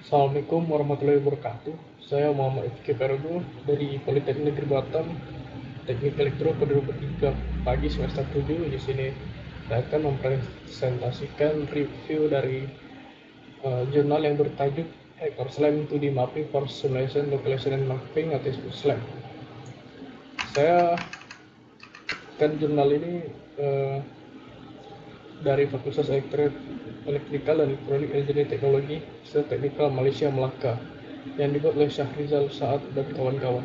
Assalamualaikum warahmatullahi wabarakatuh. Saya Muhammad Ifki Perugo dari Politeknik Negeri Batam, Teknik Elektro pada 23 pagi semester 7. Di sini saya akan mempresentasikan review dari jurnal yang bertajuk Hacker Slam 2D Mapping for Simulation, Localization, and Mapping atau SLAM. Saya kan jurnal ini dari Fakultas Elektrikal dan Elektronik Engineering Teknologi Teknikal Malaysia Melaka yang dibuat oleh Syahrizal Saad dan kawan-kawan.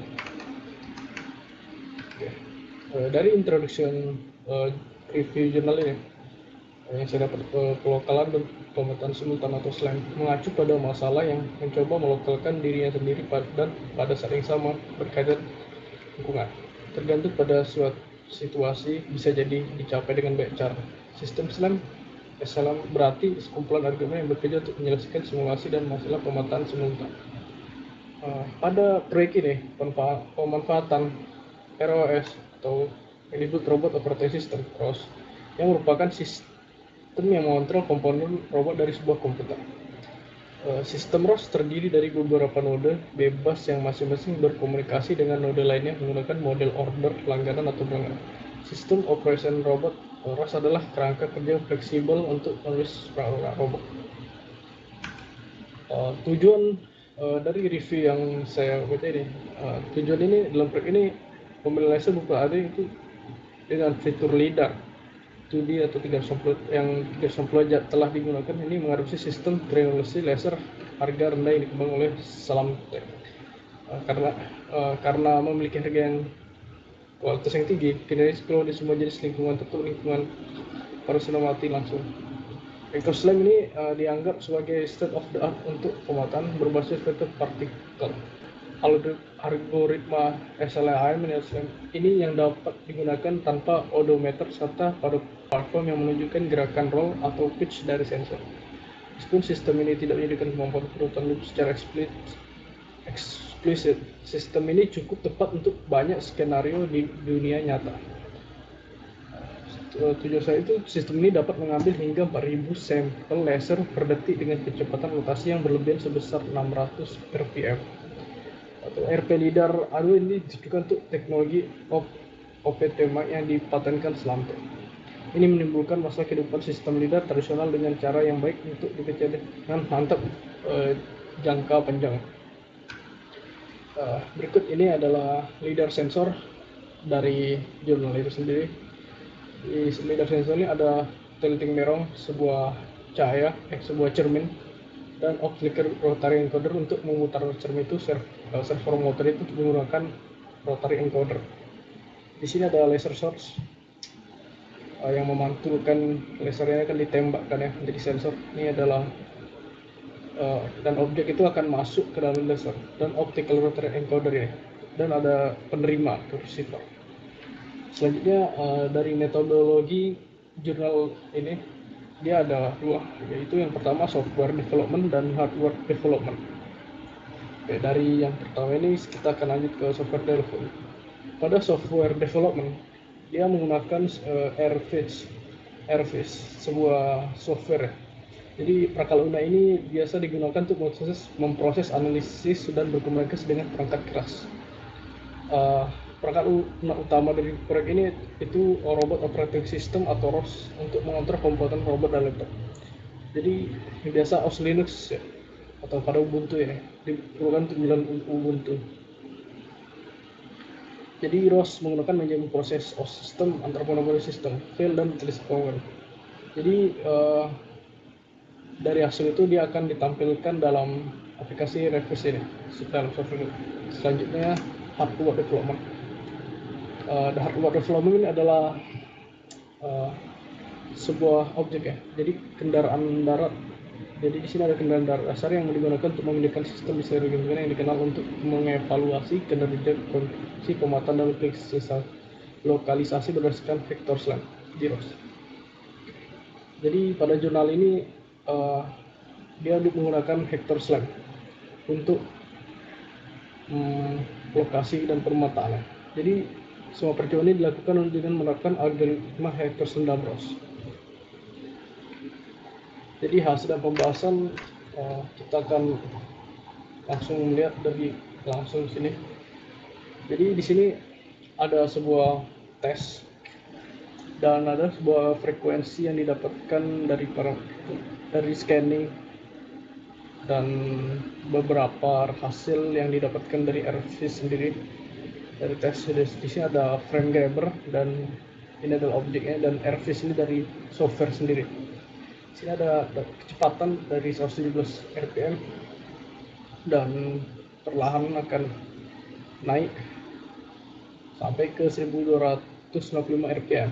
Dari introduction review jurnal ini yang saya dapat, pelokalan dan pemetaan simultan atau SLAM mengacu pada masalah yang mencoba melokalkan dirinya sendiri dan pada saat yang sama berkaitan lingkungan. Tergantung pada suatu situasi bisa jadi dicapai dengan banyak cara. Sistem SLAM berarti sekumpulan argumen yang bekerja untuk menyelesaikan simulasi dan masalah pemetaan simultan. Pada proyek ini, pemanfaatan ROS atau yang disebut Robot Operating System (ROS) yang merupakan sistem yang mengontrol komponen robot dari sebuah komputer. Sistem ROS terdiri dari beberapa node bebas yang masing-masing berkomunikasi dengan node lainnya menggunakan model order langganan atau berlangganan. Sistem operation robot ROS adalah kerangka kerja fleksibel untuk menulis perangkat robot. Tujuan dari review yang saya buat ini, tujuan ini dalam proyek ini pemilihan buku ada itu dengan fitur LiDAR 2D atau 360 yang 360 telah digunakan ini mengadopsi sistem triangulasi laser harga rendah yang dikembangkan oleh Salamtech. Karena memiliki harga yang kualitas yang tinggi, kinerja kalau di semua jenis lingkungan tertentu lingkungan operasional mati langsung. Hacker Slam ini dianggap sebagai state of the art untuk pemetaan berbasis vektor partikel. Algoritma SLAM ini yang dapat digunakan tanpa odometer serta pada platform yang menunjukkan gerakan roll atau pitch dari sensor. Meskipun sistem ini tidak menyediakan kemampuan perutan loop secara eksplisit, sistem ini cukup tepat untuk banyak skenario di dunia nyata. Tujuan saya itu sistem ini dapat mengambil hingga 4000 sampel laser per detik dengan kecepatan rotasi yang berlebihan sebesar 600 rpm. Atau RP LiDAR ADO ini ditujukan untuk teknologi OPTMA yang dipatenkan Salamtech. Ini menimbulkan masalah kehidupan sistem LiDAR tradisional dengan cara yang baik untuk dikerjakan dengan mantap jangka panjang. Berikut ini adalah LiDAR sensor dari jurnal itu sendiri. Di LiDAR sensor ini ada tilting mirror, sebuah cahaya, sebuah cermin, dan off-flicker rotary encoder untuk memutar cermin itu. Servo motor itu menggunakan rotary encoder. Di sini ada laser source yang memantulkan lasernya akan ditembakkan ya menjadi sensor. Ini adalah dan objek itu akan masuk ke dalam laser dan optical rotary encoder ya. Dan ada penerima atau receiver. Selanjutnya dari metodologi jurnal ini dia ada dua, yaitu yang pertama software development dan hardware development. Oke, dari yang pertama ini kita akan lanjut ke software development. Pada software development dia menggunakan Airfish, sebuah software. Jadi perangkat lunak ini biasa digunakan untuk memproses analisis dan berkomunikasi dengan perangkat keras. Perangkat lunak utama dari proyek ini itu Robot Operating System atau ROS untuk mengontrol komponen robot dan laptop. Jadi biasa OS Linux ya, atau pada Ubuntu ya, diperlukan untuk menjalankan Ubuntu. Jadi ROS menggunakan manajemen proses OS system, entrepreneurial system, file dan teleskopon. Jadi dari hasil itu dia akan ditampilkan dalam aplikasi Revit ini dalam software. Selanjutnya hardware development. Hardware development ini adalah sebuah objek ya. Jadi kendaraan darat. Jadi di sini ada kendaraan darat dasar yang digunakan untuk memindahkan sistem di seluruh dunia yang dikenal untuk mengevaluasi kinerja konstruksi pemetaan dan lokalisasi berdasarkan vektor SLAM di ROS. Jadi pada jurnal ini dia menggunakan vektor SLAM untuk lokasi dan pemetaan. Jadi semua percobaan ini dilakukan dengan menerapkan algoritma Hacker Slam ROS. Jadi hasil dan pembahasan kita akan langsung melihat dari langsung sini. Jadi di sini ada sebuah tes dan ada sebuah frekuensi yang didapatkan dari scanning dan beberapa hasil yang didapatkan dari RFC sendiri dari tes. Di sini ada frame grabber dan ini adalah objeknya, dan RFC ini dari software sendiri. Di sini ada kecepatan dari 117 rpm dan perlahan akan naik sampai ke 1265 rpm.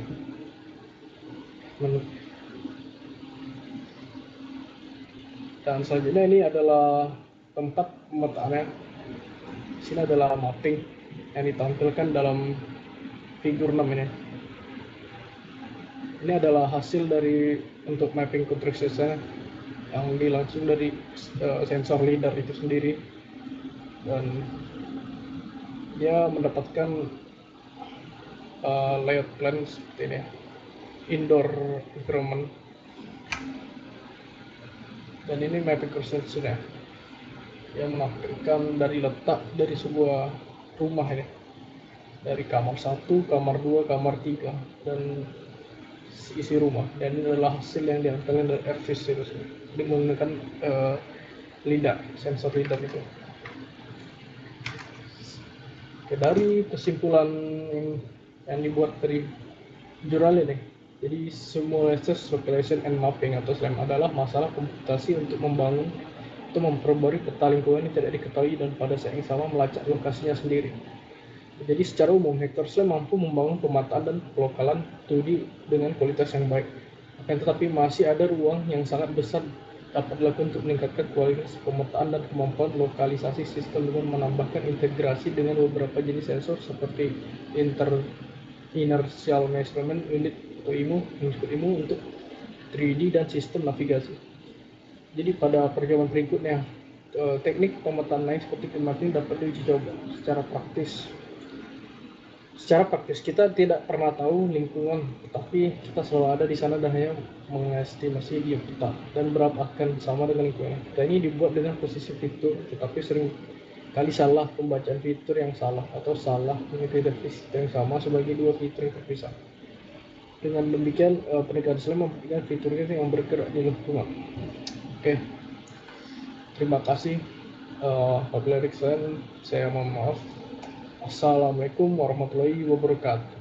Dan selanjutnya ini adalah tempat pemetaannya. Di sini adalah mapping yang ditampilkan dalam figur 6 ini. Ini adalah hasil dari untuk mapping control yang langsung dari sensor LiDAR itu sendiri, dan dia mendapatkan layout plan seperti ini, indoor environment, dan ini mapping control yang menampilkan dari letak dari sebuah rumah ini, dari kamar 1, kamar 2, kamar 3 dan isi rumah. Dan ini adalah hasil yang diambil dari RVC itu menggunakan LiDAR, sensor LiDAR itu. Oke, dari kesimpulan yang dibuat dari jurnal ini, jadi simulation, localization, and mapping atau SLAM adalah masalah komputasi untuk membangun atau memperbarui peta lingkungan yang tidak diketahui dan pada saat yang sama melacak lokasinya sendiri. Jadi secara umum, Hector SLAM mampu membangun pemetaan dan pelokalan 2D dengan kualitas yang baik. Akan tetapi masih ada ruang yang sangat besar dapat dilakukan untuk meningkatkan kualitas pemetaan dan kemampuan lokalisasi sistem dengan menambahkan integrasi dengan beberapa jenis sensor seperti inertial measurement unit atau IMU untuk 3D dan sistem navigasi. Jadi pada perjamuan berikutnya, teknik pemetaan lain seperti kemarin dapat diuji coba secara praktis. Secara praktis kita tidak pernah tahu lingkungan, tetapi kita selalu ada di sana dan hanya mengestimasi dia peta dan berapa akan sama dengan lingkungan. Kita ini dibuat dengan posisi fitur, tetapi sering kali salah pembacaan fitur yang salah atau salah mengidentifikasi fitur yang sama sebagai dua fitur yang terpisah. Dengan demikian pendekatan SLAM memberikan fitur yang bergerak di lingkungan. Oke, terima kasih. Apabila saya mohon maaf. Assalamualaikum warahmatullahi wabarakatuh.